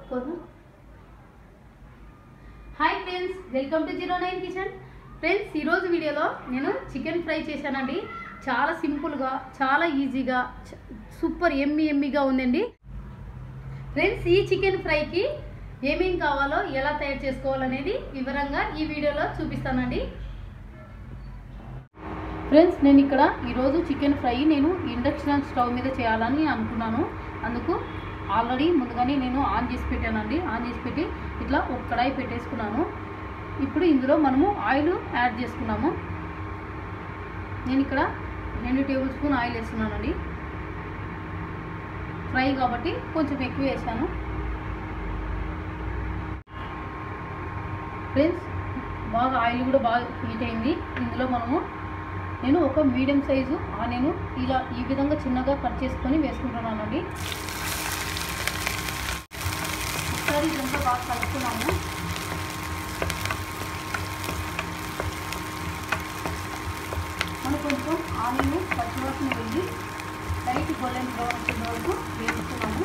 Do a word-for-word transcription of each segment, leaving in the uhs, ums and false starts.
Hi friends, welcome to zero nine kitchen. Friends, ఈరోజు వీడియోలో నేను చికెన్ ఫ్రై చేశానండి. చాలా సింపుల్గా, చాలా ఈజీగా, సూపర్ ఎమ్మి ఎమ్మిగా ఉందండి. ఫ్రెండ్స్, ఈ చికెన్ ఫ్రైకి ఏమేం కావాలో ఎలా తయారు చేసుకోవాలనేది వివరంగా ఈ వీడియోలో చూపిస్తానండి. ఫ్రెండ్స్, నేను ఇక్కడ ఈరోజు చికెన్ ఫ్రై నేను ఇండక్షన్ స్టవ్ మీద చేయాలని అనుకున్నాను. అందుకు ఆల్రెడీ ముందుగానే నేను ఆన్ చేసి పెట్టానండి. ఆన్ చేసి పెట్టి ఇట్లా ఒక కడాయి పెట్టేసుకున్నాను. ఇప్పుడు ఇందులో మనము ఆయిల్ యాడ్ చేసుకున్నాము. నేను ఇక్కడ రెండు టేబుల్ స్పూన్ ఆయిల్ వేస్తున్నానండి. ఫ్రై కాబట్టి కొంచెం ఎక్కువ వేసాను. ఫ్రెండ్స్, బాగా ఆయిల్ కూడా బాగా హీట్ అయింది. ఇందులో మనము నేను ఒక మీడియం సైజు ఆనియన్ ఇలా ఈ విధంగా చిన్నగా కట్ చేసుకొని వేసుకుంటున్నానండి. ఒకసారి ఇదంతా బాగా కలుపుకున్నాము. మనం కొంచెం ఆనియన్ పచ్చివాసన వెళ్ళి లైట్ గోల్డెన్ బ్రౌన్ వచ్చే వరకు వేసుకున్నాము.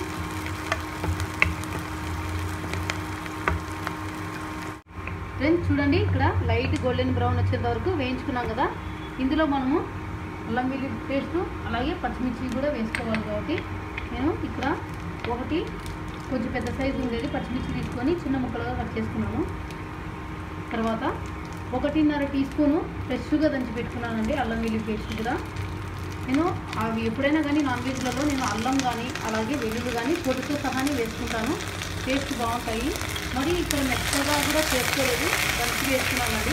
ఫ్రెండ్స్, చూడండి, ఇక్కడ లైట్ గోల్డెన్ బ్రౌన్ వచ్చేంత వరకు వేయించుకున్నాం కదా. ఇందులో మనము అల్లం వెల్లుల్లి పేస్ట్ అలాగే పచ్చిమిర్చి కూడా వేసుకోవాలి. కాబట్టి నేను ఇక్కడ ఒకటి కొంచెం పెద్ద సైజు ఉండేది పచ్చిమిర్చి తీసుకొని చిన్న ముక్కలుగా కట్ చేసుకున్నాను. తర్వాత ఒకటిన్నర టీ స్పూను ఫ్రెష్గా దంచి పెట్టుకున్నానండి అల్లం వెల్లుల్లి పేస్ట్ కూడా. నేను అవి ఎప్పుడైనా కానీ నాన్ వెజ్లలో నేను అల్లం కానీ అలాగే వెల్లుల్లి కానీ పొడితో సహాని వేసుకుంటాను. టేస్ట్ బాగుంటాయి. మరి ఇక్కడ మెత్తగా కూడా చేసుకోలేదు, దంచి వేసుకున్నానండి.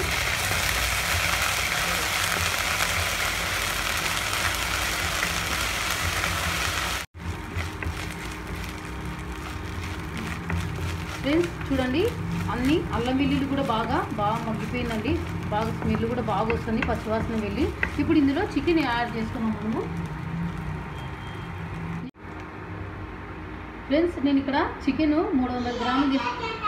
ఫ్రెండ్స్, చూడండి, అన్ని అల్లం వెల్లుల్లి కూడా బాగా బాగా మగ్గిపోయిందండి. బాగా స్మెల్ కూడా బాగా వస్తుంది, పచ్చివాసన వెళ్ళి. ఇప్పుడు ఇందులో చికెన్ యాడ్ చేసుకున్నాం మనము. ఫ్రెండ్స్, నేను ఇక్కడ చికెన్ మూడు వందల గ్రాములు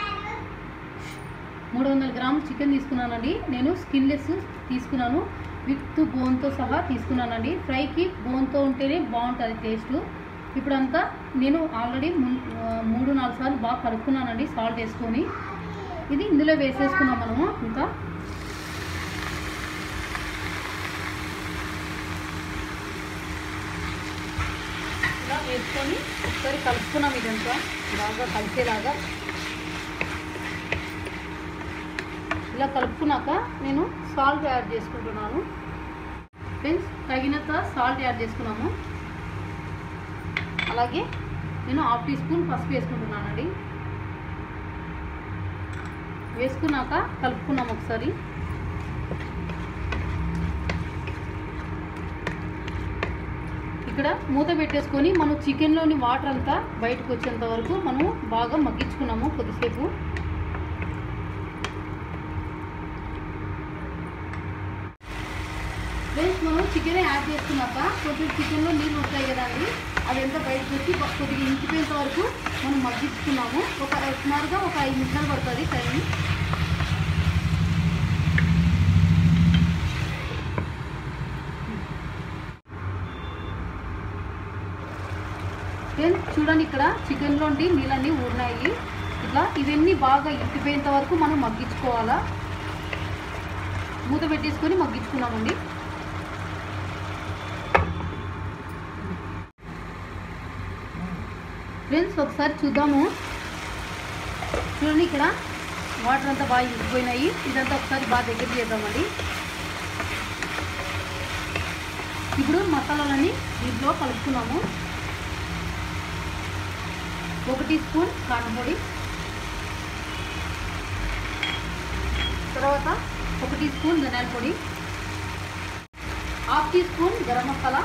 మూడు వందల గ్రాములు చికెన్ తీసుకున్నానండి. నేను స్కిన్లెస్ తీసుకున్నాను, విత్ బోన్తో సహా తీసుకున్నానండి. ఫ్రైకి బోన్తో ఉంటేనే బాగుంటుంది టేస్ట్. ఇప్పుడంతా నేను ఆల్రెడీ మూడు నాలుగు సార్లు బాగా కలుపుకున్నానండి సాల్ట్ వేసుకొని. ఇది ఇందులో వేసేసుకున్నాం మనము. ఇంకా ఇలా వేసుకొని ఒకసారి కలుపుకున్నాం. ఇదంతా బాగా కలిసేలాగా ఇలా కలుపుకున్నాక నేను సాల్ట్ యాడ్ చేసుకుంటున్నాను. ఫ్రెండ్స్, తగినంత సాల్ట్ యాడ్ చేసుకున్నాము. అలాగే నేను హాఫ్ టీ స్పూన్ పసుపు వేసుకుంటున్నానండి. వేసుకున్నాక కలుపుకున్నాం ఒకసారి. ఇక్కడ మూత పెట్టేసుకొని మనం చికెన్లోని వాటర్ అంతా బయటకు వచ్చేంత వరకు మనము బాగా మగ్గించుకున్నాము కొద్దిసేపు. ఫ్రెండ్స్, మనం చికెన్ యాడ్ చేసుకున్నాక కొంచెం చికెన్లో నీళ్ళు ఉంటాయి కదండి, అది ఎంత బయటకు వచ్చి కొద్దిగా ఇంకిపోయేంత వరకు మనం మగ్గించుకున్నాము. ఒక సుమారుగా ఒక ఐదు నిమిషాలు పడుతుంది టైం. ఫ్రెండ్స్, చూడండి, ఇక్కడ చికెన్లోంటి నీళ్ళన్నీ ఊరినాయి. ఇట్లా ఇవన్నీ బాగా ఇంకిపోయేంత వరకు మనం మగ్గించుకోవాలా. మూత పెట్టేసుకొని మగ్గించుకున్నామండి. ఫ్రెండ్స్, ఒకసారి చూద్దాము. చూడండి, ఇక్కడ వాటర్ అంతా బాగా ఇంకిపోయినాయి. ఇదంతా ఒకసారి బాగా దగ్గర చేద్దామండి. ఇప్పుడు మసాలాలన్నీ దీంట్లో కలుపుకున్నాము. ఒక టీ స్పూన్ కారం పొడి, తర్వాత ఒక టీ స్పూన్ ధనియాల పొడి, half teaspoon garam masala,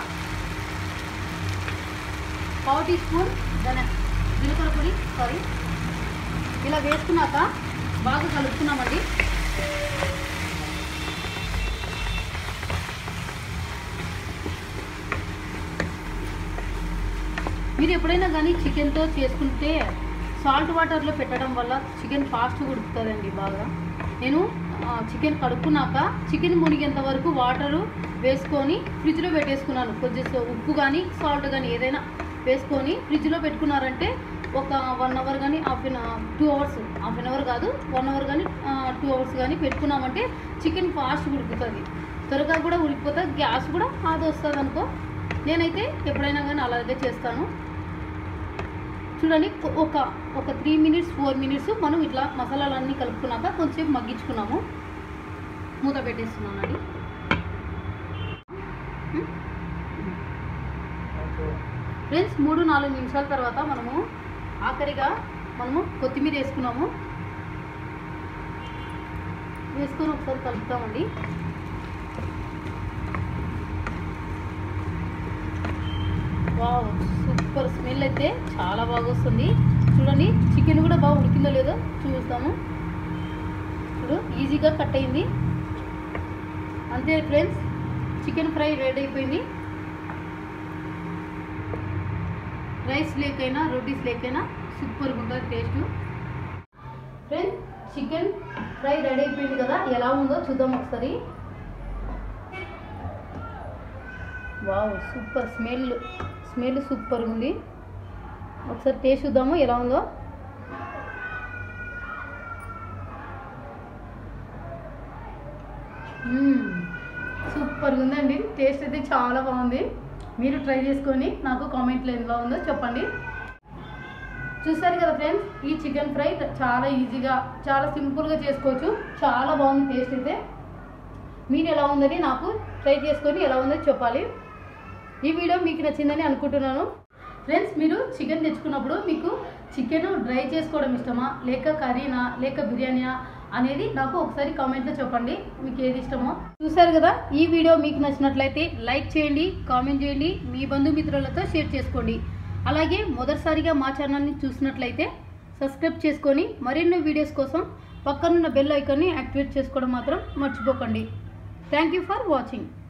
పావు టీ స్పూన్ ధనియా జీలకర్ర పొడి సారీ ఇలా వేసుకున్నాక బాగా కలుపుకున్నామండి. మీరు ఎప్పుడైనా కానీ చికెన్తో చేసుకుంటే సాల్ట్ వాటర్లో పెట్టడం వల్ల చికెన్ ఫాస్ట్గా ఉడుకుతుందండి బాగా. నేను చికెన్ కడుక్కున్నాక చికెన్ మునిగేంత వరకు వాటరు వేసుకొని ఫ్రిడ్జ్లో పెట్టేసుకున్నాను. కొంచెం ఉప్పు కానీ సాల్ట్ కానీ ఏదైనా వేసుకొని ఫ్రిడ్జ్లో పెట్టుకున్నారంటే ఒక వన్ అవర్ కానీ half an two hours half an hour కాదు వన్ అవర్ కానీ టూ అవర్స్ కానీ పెట్టుకున్నామంటే చికెన్ ఫాస్ట్ ఉడుకుతుంది, త్వరగా కూడా ఉడికిపోతుంది, గ్యాస్ కూడా అది వస్తుంది అనుకో. నేనైతే ఎప్పుడైనా కానీ అలాగే చేస్తాను. చూడండి ఒక ఒక త్రీ మినిట్స్ ఫోర్ మినిట్స్ మనం ఇట్లా మసాలాలన్నీ కలుపుకున్నాక కొంచెం మగ్గించుకున్నాము. మూత పెట్టేస్తున్నాను అండి. ఫ్రెండ్స్ మూడు నాలుగు నిమిషాల తర్వాత మనము ఆఖరిగా మనము కొత్తిమీర వేసుకున్నాము. వేసుకొని ఒకసారి కలుపుతామండి. వావ్, సూపర్ స్మెల్ అయితే చాలా బాగా వస్తుంది. చూడండి చికెన్ కూడా బాగా ఉడికిందో లేదో చూస్తాము. ఇప్పుడు ఈజీగా కట్ అయింది. అంతే ఫ్రెండ్స్, చికెన్ ఫ్రై రెడీ అయిపోయింది. రైస్ లేకైనా రోటీస్ లేకైనా సూపర్గా ఉంటుంది టేస్ట్. ఫ్రెండ్స్ చికెన్ ఫ్రై రెడీ అయిపోయింది కదా, ఎలా ఉందో చూద్దాం ఒకసారి. వావ్, సూపర్ స్మెల్ స్మెల్ సూపర్గా ఉంది. ఒకసారి టేస్ట్ చూద్దాము ఎలా ఉందో. సూపర్గా ఉందండి, టేస్ట్ అయితే చాలా బాగుంది. మీరు ట్రై చేసుకొని నాకు కామెంట్లో ఎలా ఉందో చెప్పండి. చూసారు కదా ఫ్రెండ్స్, ఈ చికెన్ ఫ్రై చాలా ఈజీగా చాలా సింపుల్గా చేసుకోవచ్చు. చాలా బాగుంది టేస్ట్ అయితే. మీరు ఎలా ఉందని నాకు ట్రై చేసుకొని ఎలా ఉందో చెప్పాలి. ఈ వీడియో మీకు నచ్చిందని అనుకుంటున్నాను. ఫ్రెండ్స్ మీరు చికెన్ తెచ్చుకున్నప్పుడు మీకు చికెన్ డ్రై చేసుకోవడం ఇష్టమా లేక కర్రీనా లేక బిర్యానీనా అనేది నాకు ఒకసారి కామెంట్లో చెప్పండి, మీకు ఏది ఇష్టమో. చూసారు కదా, ఈ వీడియో మీకు నచ్చినట్లయితే లైక్ చేయండి, కామెంట్ చేయండి, మీ బంధుమిత్రులతో షేర్ చేసుకోండి. అలాగే మొదటిసారిగా మా ఛానల్ని చూసినట్లయితే సబ్స్క్రైబ్ చేసుకొని మరిన్ని వీడియోస్ కోసం పక్కనున్న బెల్ ఐకాన్ని యాక్టివేట్ చేసుకోవడం మాత్రం మర్చిపోకండి. Thank you for watching.